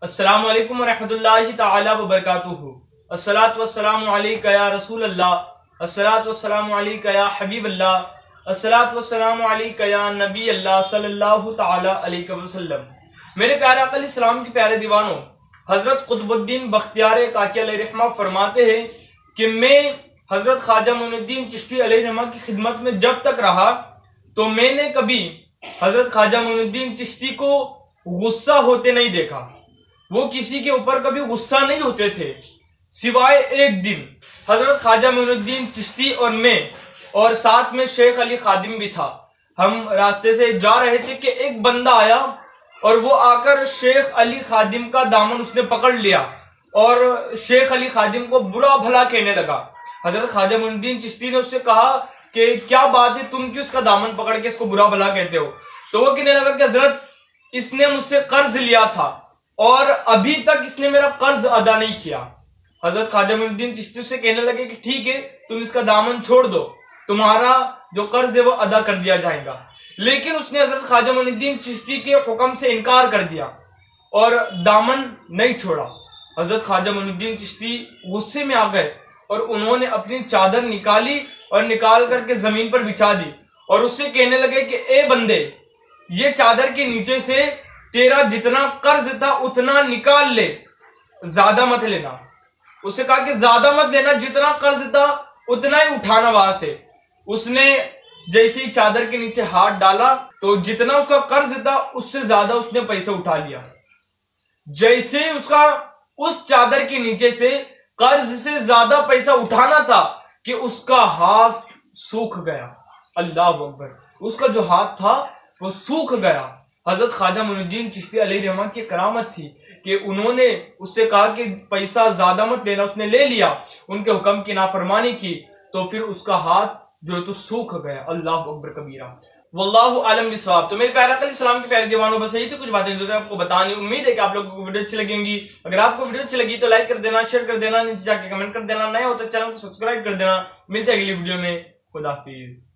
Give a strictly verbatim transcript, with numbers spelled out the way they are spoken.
अस्सलामु अलैकुम वरहमतुल्लाहि तआला वबरकातुहू। अस्सलातु वस्सलामु अलैका या रसूल अल्लाह, अस्सलातु वस्सलामु अलैका या हबीब अल्लाह, अस्सलातु वस्सलामु अलैका या नबी अल्लाह सल्लल्लाहु तआला अलैहि वसल्लम। मेरे प्यारे आका अलैहिस्सलाम के प्यारे दीवानों, हजरत कुतुबुद्दीन बख्तियार काकी अलैहिर्रहमा फरमाते हैं कि मैं हजरत ख्वाजा मोइनुद्दीन चिश्ती अलैहिर्रहमा की खिदमत में जब तक रहा तो मैंने कभी हजरत ख्वाजा मोइनुद्दीन चिश्ती को गुस्सा होते नहीं देखा। वो किसी के ऊपर कभी गुस्सा नहीं होते थे, सिवाय एक दिन हजरत ख्वाजा मोइनुद्दीन चिश्ती और मैं और साथ में शेख अली खादिम भी था। हम रास्ते से जा रहे थे कि एक बंदा आया और वो आकर शेख अली खादिम का दामन उसने पकड़ लिया और शेख अली खादिम को बुरा भला कहने लगा। हजरत ख्वाजा मोइनुद्दीन चिश्ती ने उससे कहा कि क्या बात है, तुम क्यों इसका दामन पकड़ के इसको बुरा भला कहते हो? तो वो कहने लगा कि हजरत, इसने मुझसे कर्ज लिया था और अभी तक इसने मेरा कर्ज अदा नहीं किया। हजरत ख्वाजा मोइनुद्दीन चिश्ती से कहने लगे कि ठीक है, तुम इसका दामन छोड़ दो, तुम्हारा जो कर्ज है वो अदा कर दिया जाएगा। लेकिन उसने हजरत ख्वाजा मोइनुद्दीन चिश्ती के हुक्म से इनकार कर दिया और दामन नहीं छोड़ा। हजरत ख्वाजा मोइनुद्दीन चिश्ती गुस्से में आ गए और उन्होंने अपनी चादर निकाली और निकाल करके जमीन पर बिछा दी और उससे कहने लगे कि ए बंदे, ये चादर के नीचे से तेरा जितना कर्ज था उतना निकाल ले, ज्यादा मत लेना। उससे कहा कि ज्यादा मत लेना, जितना कर्ज था उतना ही उठाना वहां से। उसने जैसे ही चादर के नीचे हाथ डाला तो जितना उसका कर्ज था उससे ज्यादा उसने पैसा उठा लिया। जैसे ही उसका उस चादर के नीचे से कर्ज से ज्यादा पैसा उठाना था कि उसका हाथ सूख गया। अल्लाह अकबर, उसका जो हाथ था वो सूख गया। हजरत ख्वाजा मोइनुद्दीन चिश्ती अलैहिर्रहमा की करामत थी कि उन्होंने उससे कहा कि पैसा ज्यादा मत लेना, उसने ले लिया, उनके हुक्म की नाफरमानी की तो फिर उसका हाथ जो है तो सूख गया। अल्लाह अकबर कबीरा, वल्लाहु आलम बिस्वाब। तो मेरे प्यारे इस्लाम के प्यारे दीवानों, बस यही तो कुछ बातें जो आपको बतानी। उम्मीद है कि आप लोगों को वीडियो अच्छी लगेंगी। अगर आपको वीडियो अच्छी लगी तो लाइक कर देना, शेयर कर देना, नीचे जाके कमेंट कर देना, नया हो तो चैनल को सब्सक्राइब कर देना। मिलते हैं अगली वीडियो में। खुदा हाफिज।